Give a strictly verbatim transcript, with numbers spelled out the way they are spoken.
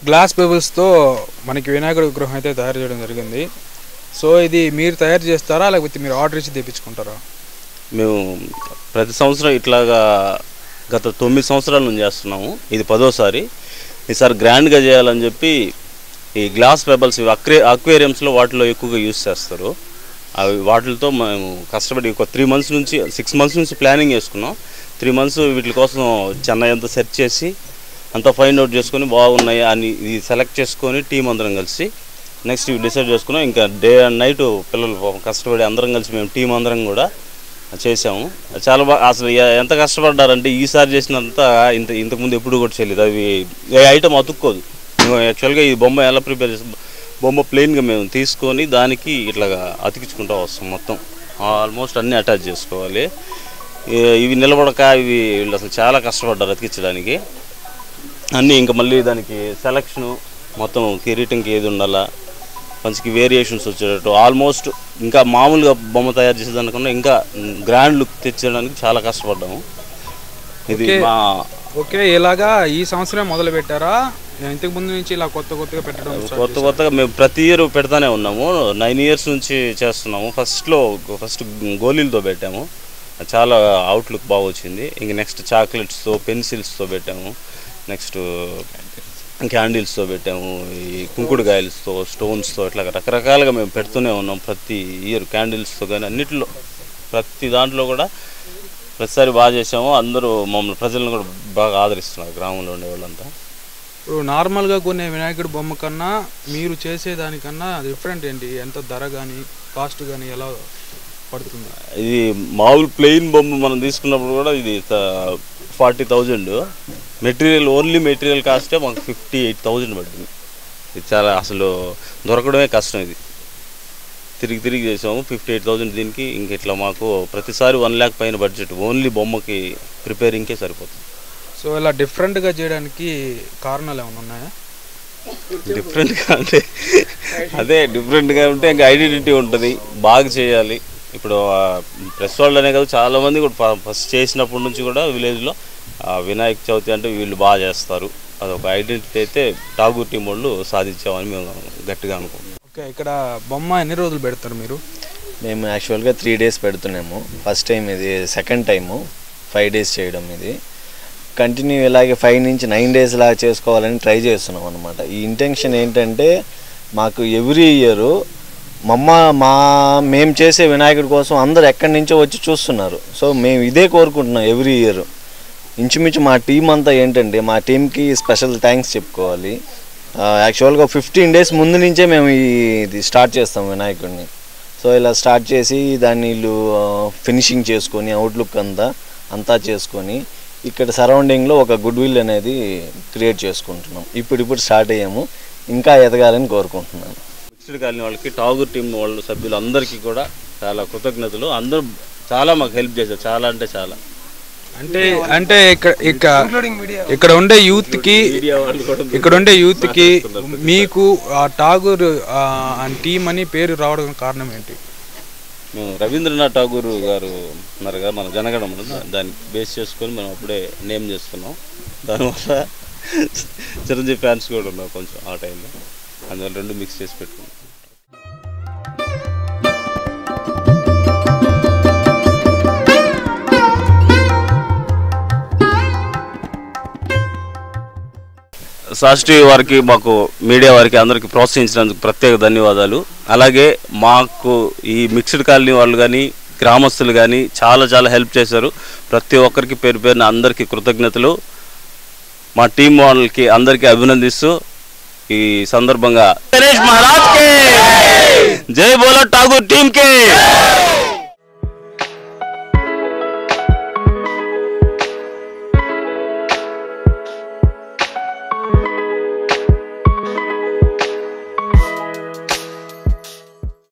Glass పేబుల్స్తో మనకి వినాయకుడి విగ్రహం అయితే తయారు చేయడం జరిగింది. సో ఇది మీరు తయారు చేస్తారా లేకపోతే మీరు ఆర్డర్ ఇచ్చి తెప్పించుకుంటారా? మేము ప్రతి సంవత్సరం ఇట్లాగా గత తొమ్మిది సంవత్సరాల నుంచి చేస్తున్నాము. ఇది పదోసారి. ఈసారి గ్రాండ్గా చేయాలని చెప్పి ఈ గ్లాస్ పేబుల్స్ అక్వే అక్వేరియంస్లో వాటిలో ఎక్కువగా యూజ్ చేస్తారు. అవి వాటితో మేము కష్టపడి ఒక త్రీ మంత్స్ నుంచి సిక్స్ మంత్స్ నుంచి ప్లానింగ్ చేసుకున్నాం. త్రీ మంత్స్ వీటి కోసం చెన్నై అంతా సెర్చ్ చేసి అంతా ఫైండ్ అవుట్ చేసుకొని బాగున్నాయి అని ఇది సెలెక్ట్ చేసుకొని టీం అందరం కలిసి నెక్స్ట్ ఇవి డిసైడ్ చేసుకున్నాం. ఇంకా డే అండ్ నైట్ పిల్లలు కష్టపడి అందరం కలిసి మేము టీం అందరం కూడా చేసాము. చాలా బాగా అసలు ఎంత కష్టపడ్డారంటే ఈసారి చేసినంత ఇంత ఇంతకుముందు ఎప్పుడు కూడా చేయలేదు. అవి ఏ ఐటమ్ అతుక్కోదు. యాక్చువల్గా ఈ బొమ్మ ఎలా ప్రిపేర్ చేస్తాం, బొమ్మ ప్లెయిన్గా మేము తీసుకొని దానికి ఇట్లాగా అతికించుకుంటూ వస్తాం. మొత్తం ఆల్మోస్ట్ అన్నీ అటాచ్ చేసుకోవాలి. ఇవి నిలబడక ఇవి వీళ్ళు అసలు చాలా కష్టపడ్డారు అతికించడానికి అన్నీ. ఇంకా మళ్ళీ దానికి సెలక్షను మొత్తం కిరీటంకి ఏది ఉండాలా, మంచికి వేరియేషన్స్ వచ్చేటట్టు ఆల్మోస్ట్ ఇంకా మామూలుగా బొమ్మ తయారు చేసేదానికన్నా ఇంకా గ్రాండ్ లుక్ తెచ్చడానికి చాలా కష్టపడ్డాము. ఇది మా ఓకే. ఇలాగా ఈ సంవత్సరం మొదలు పెట్టారా? ఇంతకు ముందు నుంచి ఇలా కొత్త కొత్తగా పెట్టడం కొత్త కొత్తగా మేము ప్రతి ఇయర్ పెడతానే ఉన్నాము. నైన్ ఇయర్స్ నుంచి చేస్తున్నాము. ఫస్ట్లో ఫస్ట్ గోళీలతో పెట్టాము, చాలా అవుట్లుక్ బాగా వచ్చింది. ఇంక నెక్స్ట్ చాక్లెట్స్తో పెన్సిల్స్తో పెట్టాము, నెక్స్ట్ క్యాండిల్స్తో పెట్టాము, ఈ కుంకుడుకాయలతో స్టోన్స్తో ఇట్లా రకరకాలుగా మేము పెడుతూనే ఉన్నాం. ప్రతి ఇయర్ క్యాండిల్స్తో కానీ అన్నిటిలో ప్రతి దాంట్లో కూడా ప్రతిసారి బాగా చేసాము. అందరూ మమ్మల్ని ప్రజలను కూడా బాగా ఆదరిస్తున్నారు గ్రామంలో ఉండే వాళ్ళంతా. ఇప్పుడు నార్మల్గా కొనే వినాయకుడి బొమ్మ కన్నా మీరు చేసేదానికన్నా డిఫరెంట్ ఏంటి? ఎంత ధర కానీ కాస్ట్ కానీ ఎలా పడుతుంది? ఇది మామూలు ప్లెయిన్ బొమ్మ మనం తీసుకున్నప్పుడు కూడా ఇది forty thousand material, only material కాస్టే మాకు ఫిఫ్టీ ఎయిట్ థౌజండ్ పడుతుంది. ఇది చాలా అసలు దొరకడమే కష్టం. ఇది తిరిగి తిరిగి చేసాము. ఫిఫ్టీ ఎయిట్ థౌజండ్ దీనికి. ఇంక ఇట్లా మాకు ప్రతిసారి వన్ ల్యాక్ పైన బడ్జెట్ ఓన్లీ బొమ్మకి ప్రిపేరింగ్కే సరిపోతుంది. సో ఇలా డిఫరెంట్గా చేయడానికి కారణాలు ఏమైనా ఉన్నాయా? డిఫరెంట్గా అంటే అదే డిఫరెంట్గా ఉంటే ఇంకా ఐడెంటిటీ ఉంటుంది, బాగా చేయాలి. ఇప్పుడు ప్రెస్ వాళ్ళు అనే కదా చాలామంది కూడా ఫస్ట్ చేసినప్పటి నుంచి కూడా విలేజ్లో వినాయక చవితి అంటే వీళ్ళు బాగా చేస్తారు, అదొక ఐడెంటిటీ అయితే టాగూర్ టీం వాళ్ళు సాధించామని మేము గట్టిగా అనుకుంటున్నాం. ఓకే. ఇక్కడ బొమ్మ ఎన్ని రోజులు పెడతారు మీరు? మేము యాక్చువల్గా త్రీ డేస్ పెడుతున్నాము. ఫస్ట్ టైం ఇది, సెకండ్ టైము ఫైవ్ డేస్ చేయడం. ఇది కంటిన్యూ ఇలాగే ఫైవ్ నుంచి నైన్ డేస్ లాగా చేసుకోవాలని ట్రై చేస్తున్నాం అనమాట. ఈ ఇంటెన్షన్ ఏంటంటే మాకు ఎవ్రీ ఇయరు మమ్మ మా మేము చేసే వినాయకుడి కోసం అందరు ఎక్కడి నుంచో వచ్చి చూస్తున్నారు. సో మేము ఇదే కోరుకుంటున్నాం ఎవ్రీ ఇయర్. ఇంచుమించు మా టీం అంతా ఏంటంటే మా టీంకి స్పెషల్ థ్యాంక్స్ చెప్పుకోవాలి. యాక్చువల్గా ఫిఫ్టీన్ డేస్ ముందు నుంచే మేము ఇది స్టార్ట్ చేస్తాం వినాయకుడిని. సో ఇలా స్టార్ట్ చేసి దాన్ని వీళ్ళు ఫినిషింగ్ చేసుకొని అవుట్లుక్ అంతా అంతా చేసుకొని ఇక్కడ సరౌండింగ్లో ఒక గుడ్ విల్ అనేది క్రియేట్ చేసుకుంటున్నాం. ఇప్పుడు ఇప్పుడు స్టార్ట్ అయ్యాము, ఇంకా ఎదగాలని కోరుకుంటున్నాను. మిక్స్డ్ కాలనీ వాళ్ళకి, టాగూర్ టీం వాళ్ళ సభ్యులు అందరికీ కూడా చాలా కృతజ్ఞతలు. అందరూ చాలా మాకు హెల్ప్ చేశారు, చాలా అంటే చాలా. అంటే అంటే ఇక్కడ ఇక్కడ ఉండే యూత్కి ఇక్కడ ఉండే యూత్కి మీకు ఆ టాగూర్ టీం అని పేరు రావడం కారణం ఏంటి? మేము రవీంద్రనాథ్ ఠాగూర్ గారు ఉన్నారు కదా మన జనగణమన, దాన్ని బేస్ చేసుకొని మనం అప్పుడే నేమ్ చేసుకున్నాం. దానివల్ల చిరంజీవి ఫ్యాన్స్ కూడా ఉన్నారు కొంచెం ఆ టైంలో, అందువల్ల రెండు మిక్స్ చేసి పెట్టుకున్నాం. సాస్టీవీ వారికి, మాకు మీడియా వారికి అందరికీ ప్రోత్సహించినందుకు ప్రత్యేక ధన్యవాదాలు. అలాగే మాకు ఈ మిక్స్డ్ కాలనీ వాళ్ళు కానీ గ్రామస్తులు కానీ చాలా చాలా హెల్ప్ చేశారు. ప్రతి ఒక్కరికి పేరు పేరున అందరికీ కృతజ్ఞతలు. మా టీం వాళ్ళకి అందరికీ అభినందిస్తూ ఈ సందర్భంగా గణేష్ మహారాజ్ కే జై బోలో ఠాగూర్ టీం కే.